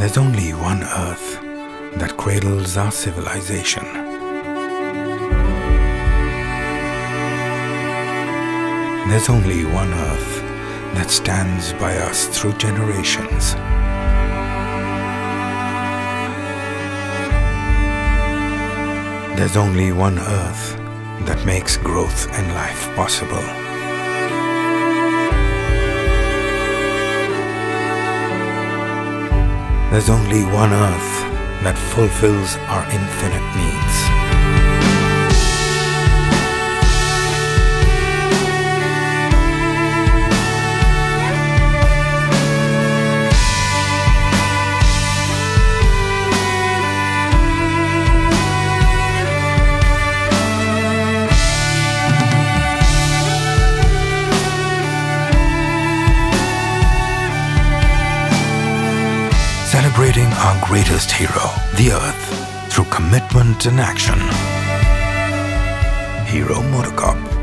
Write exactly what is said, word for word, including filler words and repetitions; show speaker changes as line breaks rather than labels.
There's only one Earth that cradles our civilization. There's only one Earth that stands by us through generations. There's only one Earth that makes growth and life possible. There's only one Earth that fulfills our infinite needs. Celebrating our greatest hero, the Earth, through commitment and action. Hero Motorcorp.